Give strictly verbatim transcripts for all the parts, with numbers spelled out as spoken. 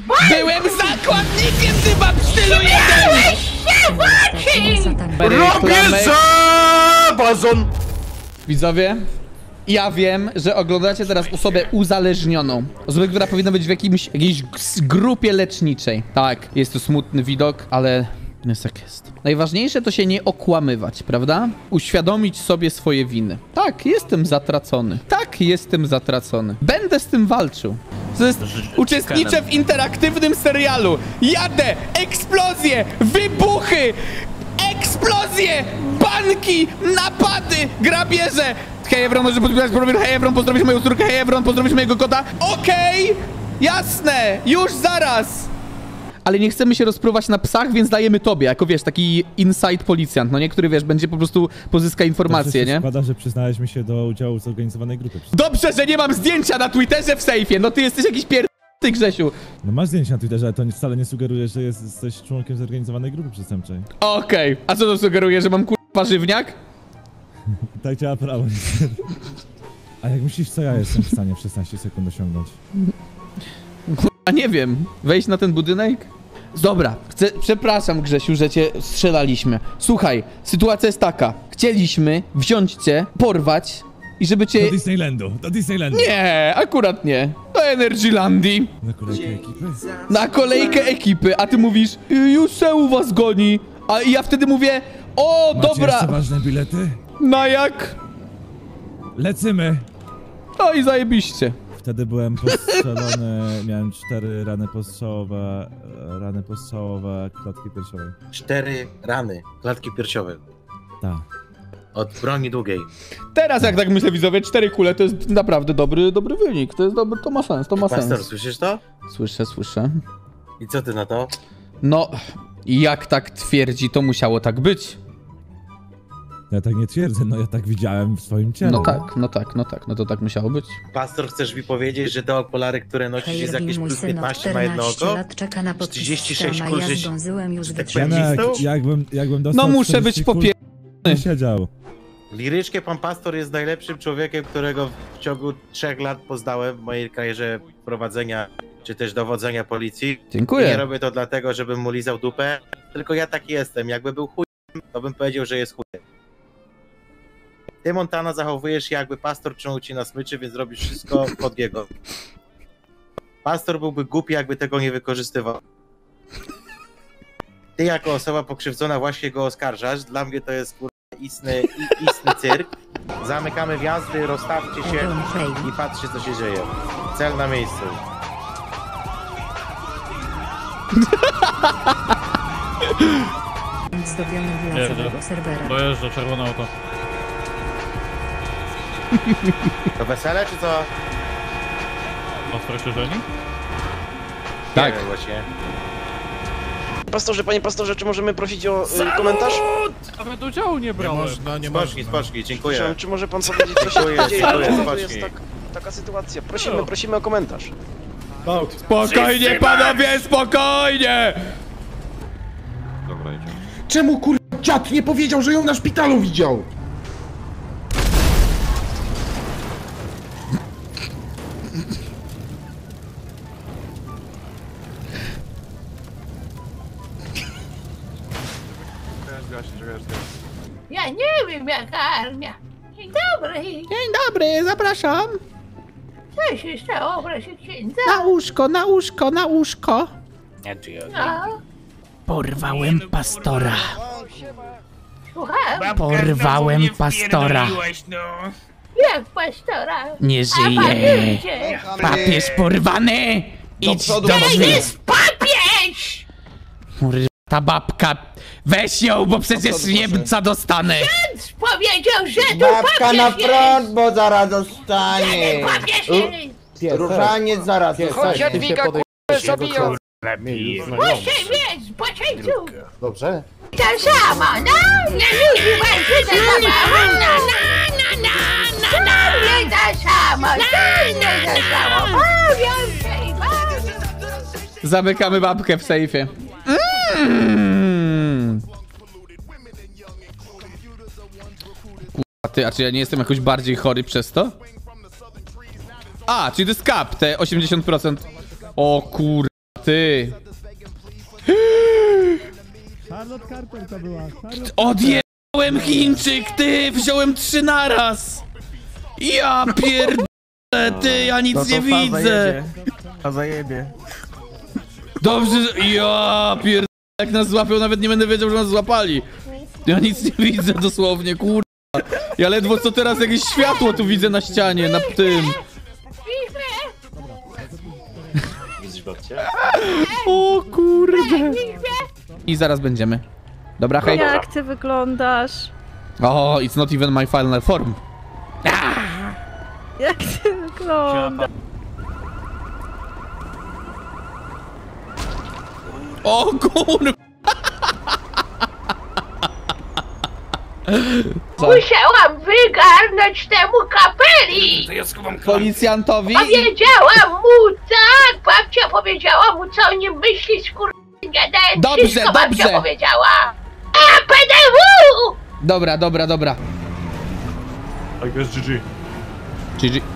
Byłem zakładnikiem, ty babsztylu jeden! Robię za bazon! Widzowie, ja wiem, że oglądacie teraz osobę uzależnioną. Osobę, która powinna być w jakimś, jakiejś grupie leczniczej. Tak, jest to smutny widok, ale jest jak jest. Najważniejsze to się nie okłamywać, prawda? Uświadomić sobie swoje winy. Tak, jestem zatracony. Tak, jestem zatracony. Będę z tym walczył. To jest, uczestniczę w interaktywnym serialu. Jadę, eksplozje, wybuchy, eksplozje, banki, napady, grabieże. Hej Evron, może podpisać problem. Hej Evron, pozdrowisz moją córkę. Hej Evron, pozdrowisz mojego kota. Okej, okay, jasne, już zaraz. Ale nie chcemy się rozpruwać na psach, więc dajemy tobie, jako wiesz, taki inside policjant, no niektóry wiesz, będzie po prostu pozyska informacje, nie? Składa, że przyznałeś mi się do udziału w zorganizowanej grupie. Dobrze, że nie mam zdjęcia na Twitterze w sejfie, no ty jesteś jakiś pier... ty Grzesiu. No masz zdjęcia na Twitterze, ale to wcale nie sugeruje, że jest, jesteś członkiem zorganizowanej grupy przestępczej. Okej, okay. A co to sugeruje, że mam kurwa żywniak? Tak działa prawo. A jak myślisz, co ja jestem w stanie w szesnaście sekund osiągnąć? A nie wiem, wejść na ten budynek? Dobra, chcę, przepraszam Grzesiu, że cię strzelaliśmy. Słuchaj, sytuacja jest taka. Chcieliśmy wziąć cię, porwać i żeby cię... Do Disneylandu, do Disneylandu. Nie, akurat nie. Do Energylandii. Na kolejkę ekipy? Na kolejkę ekipy, a ty mówisz, już se u was goni. A ja wtedy mówię, o Macie dobra. jeszcze ważne bilety? Na jak? Lecymy. No i zajebiście. Wtedy byłem postrzelony, miałem cztery rany postrzałowe, rany postrzałowe klatki piersiowej. Cztery rany, klatki piersiowe. Tak. Od broni długiej. Teraz jak tak myślę, widzowie, cztery kule to jest naprawdę dobry, dobry wynik. To jest dobry, to ma sens, to ma Pastor, sens. słyszysz to? Słyszę, słyszę. I co ty na to? No, jak tak twierdzi, to musiało tak być. Ja tak nie twierdzę, no ja tak widziałem w swoim ciele. No tak, no tak, no tak, no to tak musiało być. Pastor, chcesz mi powiedzieć, że te okulary, które nosisz, jest jakieś plus piętnaście na jedno oko? trzydzieści sześć kul żyć. Tak Janek, jakbym, jakbym dostał No muszę być popier... siedział. Liryczkie pan Pastor jest najlepszym człowiekiem, którego w ciągu trzech lat poznałem w mojej karierze prowadzenia czy też dowodzenia policji. Dziękuję. I nie robię to dlatego, żebym mu lizał dupę, tylko ja taki jestem. Jakby był chujem, to bym powiedział, że jest chujem. Ty, Montana, zachowujesz się jakby pastor trzymał ci na smyczy, więc robisz wszystko pod jego. Pastor byłby głupi, jakby tego nie wykorzystywał. Ty jako osoba pokrzywdzona właśnie go oskarżasz. Dla mnie to jest kurwa istny, i, istny cyrk. Zamykamy wjazdy, rozstawcie się i patrzcie, co się dzieje. Cel na miejscu. Zdobiony dla serwera. Dojeżdża, czerwone auto. To wesele, czy co? Ostrzeżeni? Tak. Nie wiem, właśnie. Pastorze, panie pastorze, czy możemy prosić o y, komentarz? Nawet udziału nie brałem. Nie można, nie Spocznij, spocznij, dziękuję. Proszę, czy może pan powiedzieć, co się Dziękuję, dzieje? dziękuję, To spocznij. jest tak, taka sytuacja. Prosimy, prosimy o komentarz. Spokojnie, panowie, spokojnie! Dobra, idziemy. Czemu kur... dziad nie powiedział, że ją na szpitalu widział? Ja nie wiem, jaka armia. Dzień dobry. Dzień dobry, zapraszam. Co się stało, proszę księdza? Na łóżko, na łóżko, na łóżko. No, Porwałem pastora. słucham. Porwałem pastora. Jak pastora? Nie A żyje. papieże? Papież porwany! Idź do To drzwi. jest papież! Kurwa, ta babka. Weź ją, bo przecież Niemca dostanę. Ksiądz powiedział, że tu Babka papież na jest. front, bo zaraz dostanie. Papież jest. Różaniec zaraz dostanie. Jadwiga, k***a, zabiją! Muszę mieć, poczęciu. Dobrze? To samo, no. Nie lubi walczyć ze sobą. No, no, no, no, no, no. Nie to samo, nie to samo. Bawią się i bawią. Zamykamy babkę w sejfie. Mm. Kurwa, ty, a czy ja nie jestem jakoś bardziej chory przez to? A, czyli to jest cap, te osiemdziesiąt procent. O kurwa, ty. Charlotte Carter to była. Charlotte... Odjęłem Chińczyk, ty! Wziąłem trzy naraz! Ja pierdolę, ty, ja nic nie widzę! A zajebie. Dobrze, że... Ja pierdolę, jak nas złapią, nawet nie będę wiedział, że nas złapali. Ja nic nie widzę dosłownie, kurwa. Ja ledwo co teraz jakieś światło tu widzę na ścianie, na tym. O kurde. I zaraz będziemy. Dobra, hej. Jak ty wyglądasz? O, it's not even my final form. Jak ty wyglądasz? O kurwa. Musiałam wygarnąć temu kapeli! Policjantowi? Powiedziałam mu, tak! Babcia powiedziała mu, co o nim myśli, skurwiadałem. Dobrze, Wszystko babcia dobrze. powiedziała. A, P D W! Dobra, dobra, dobra. I guess G G. G G.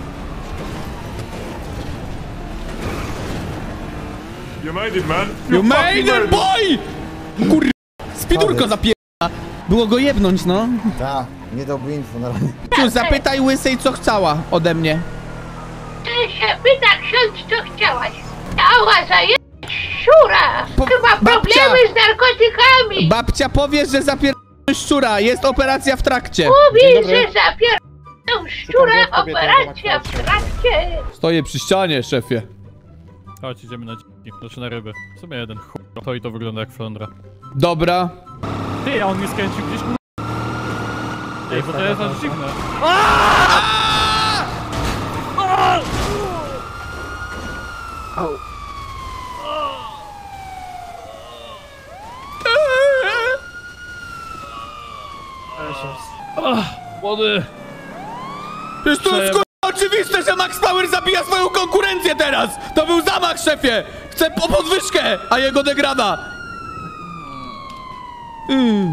You made it, man. You made it, boy! Kurwa, spidurko zapiera. Było go jebnąć, no. Tak, nie dałby info na razie. Tu zapytaj łysej, co chciała ode mnie. Ty się pyta ksiądz, co chciałaś. Chciała zajebać szczura. Po- Chyba problemy babcia. z narkotykami. Babcia powie, że zapier... szczura, jest operacja w trakcie. Mówi, że zapierdolą szczura, operacja w trakcie. Stoję przy ścianie, szefie. Chodź, idziemy na dziki, znaczy na ryby. W sumie jeden chuj. To i to wygląda jak flądra. Dobra. Ty, a on mnie skręcił gdzieś kur... Ej, bo to jest aż dziwne. Młody! Przecież to jest kurwa oczywiste, że Max Power zabija swoją konkurencję teraz! To był zamach, szefie! Chcę po podwyżkę, a jego degrada! Mm.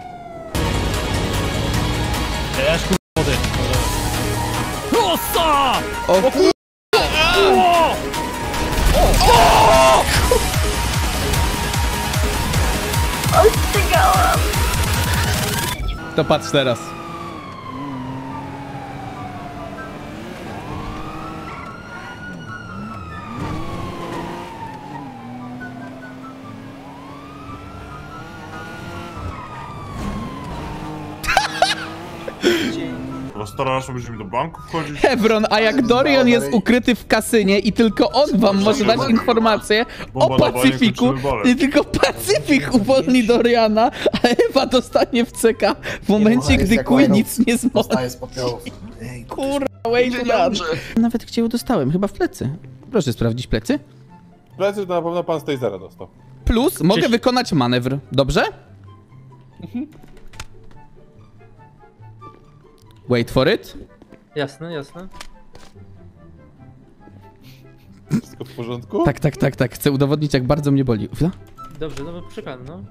Też kur... młody. Osa! O kur... To patrz teraz. Starasz się, będziemy do banku wchodzić? Hebron, a jak Dorian jest ukryty w kasynie i tylko on wam może dać informację o Pacyfiku i tylko Pacyfik uwolni Doriana, a Ewa dostanie w C K w momencie, gdy Queen nic nie zmoże. Kurwa, wait Nawet gdzie ją dostałem? Chyba w plecy. Proszę sprawdzić plecy. Plecy to na pewno pan z tej zera dostał. Plus mogę wykonać manewr, dobrze? Wait for it. Jasne, jasne. Wszystko w porządku? Tak, tak, tak, tak. Chcę udowodnić, jak bardzo mnie boli. Chwila? Dobrze, no poczekam, no.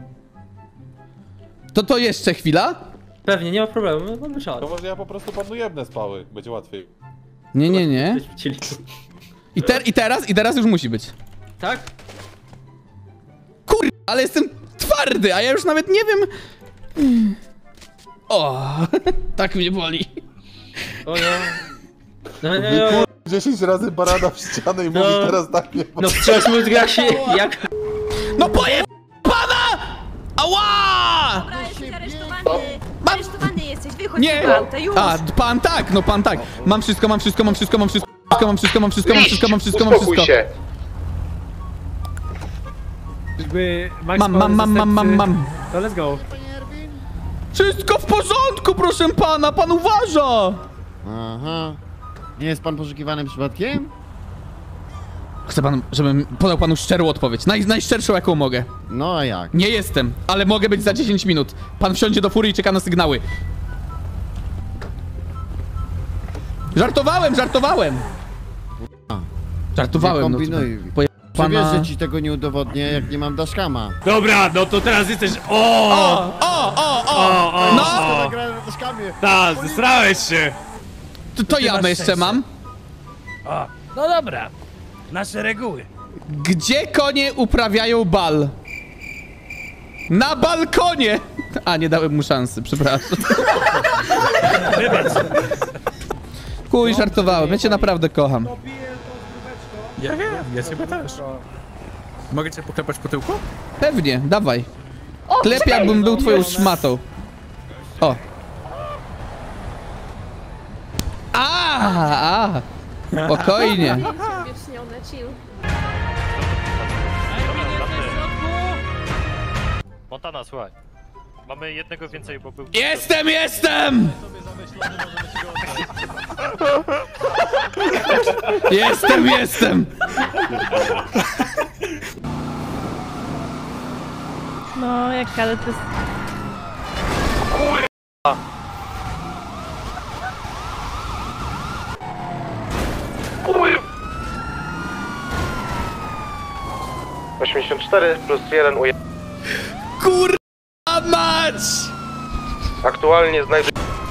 To to jeszcze chwila? Pewnie, nie ma problemu, mamy czas. To może ja po prostu panu jebnę spały, będzie łatwiej. Nie, nie, nie. I, te, I teraz, i teraz już musi być. Tak? Kur... ale jestem twardy, a ja już nawet nie wiem... O, tak mnie boli. O no. No, no, no, no. dziesięć razy barana w ścianę i No. mówi teraz tak nie No wciąż mózga się jak... No poje... pana! Ała! Dobra, jesteś aresztowany. Mam- Aresztowany jesteś, wychodź Nie! z auta, już. A, pan tak, no pan tak. Mam wszystko, mam wszystko, mam wszystko, mam wszystko, mam wszystko, mam wszystko, mam wszystko, mam wszystko, mam wszystko. Mam, mam, mam, mam, mam, mam. To let's go. Wszystko w porządku, proszę pana, pan uważa! Aha. Nie jest pan poszukiwany przypadkiem? Chcę pan, żebym podał panu szczerą odpowiedź. Naj, najszczerszą, jaką mogę. No a jak? Nie jestem, ale mogę być za dziesięć minut. Pan wsiądzie do fury i czeka na sygnały. Żartowałem, żartowałem! Żartowałem, no. kombinuj. Poje... Czy wiesz, Pana... że ci tego nie udowodnię, jak nie mam daszkama? Dobra, no to teraz jesteś... O! O, o, o, o! o, No! o. Nagrałem na daszkamie! Tak, zesrałeś się! To, to ja jeszcze mam. O, no dobra. Nasze reguły. Gdzie konie uprawiają bal? Na balkonie! A, nie dałem mu szansy, przepraszam. Kuj, żartowałem, ja cię naprawdę kocham. Ja wiem, ja ciebie też. Mogę cię poklepać po tyłku? Pewnie, dawaj. Klep, jakbym był twoją szmatą. O. A, a. Spokojnie. Montana, słuchaj. Mamy jednego więcej, bo był... Jestem, jestem! Jestem, jestem! No, jak ale to jest... osiemdziesiąt cztery plus jeden uje... Kurwa mać! Aktualnie znajdę...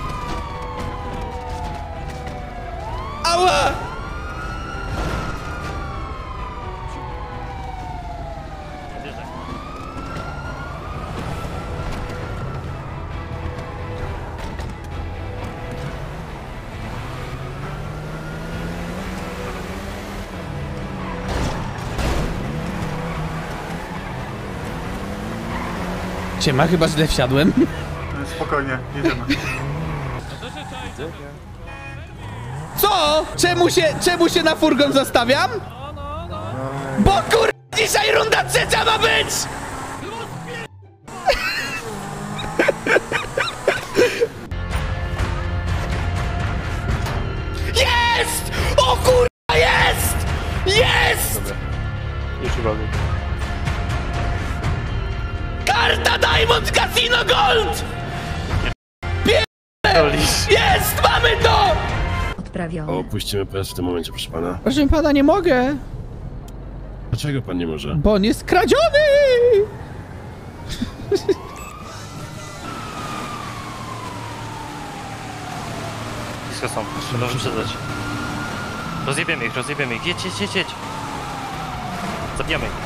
Ała! Siema, chyba źle wsiadłem. Spokojnie, jedziemy. Co? Czemu się, czemu się na furgon zostawiam? Bo kur... dzisiaj runda trzecia ma być! Jest! O kurwa, jest! Jest! Dobra. Już uwagę. Karta Diamond Casino Gold! Pierdolę! Jest! Mamy to! Odprawiony. Opuścimy pojazd w tym momencie, proszę pana. Proszę pana, nie mogę. Dlaczego pan nie może? Bo on jest kradziony! Blisko są, trzeba wyprzedzać. Rozjebiemy ich, rozjebiemy ich. Jedź, jedź, jedź, jedź. Zabijamy ich.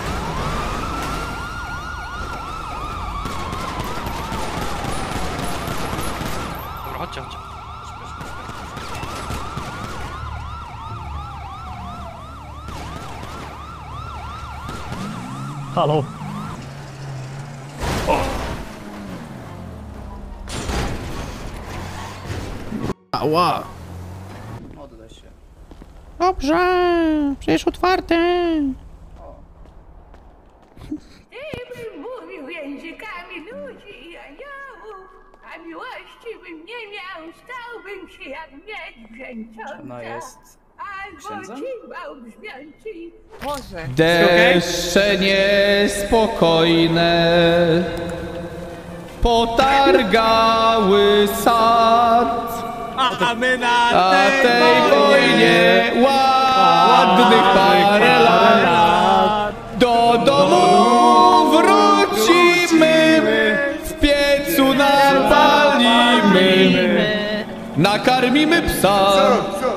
Dobra, chodźcie, chodźcie. Halo. Ała. Oddaj się. Dobrze, przecież otwarte. Gdybym mówił językami ludzi i aniołów, a miłości bym nie miał, stałbym się jak miedź brzęcząca. Ona jest... Albo księdzem? cimbał brzmiący. Boże. Deszcze niespokojne potargały sad, A my na a tej wojnie ładnych parę lat. Do domu wrócimy, w piecu napalimy, nakarmimy psa.